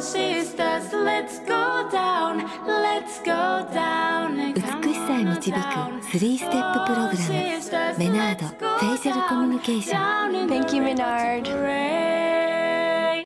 美しさへ導く3ステッププログラム、メナードフェイシャルコミュニケーション。 Thank you, Menard.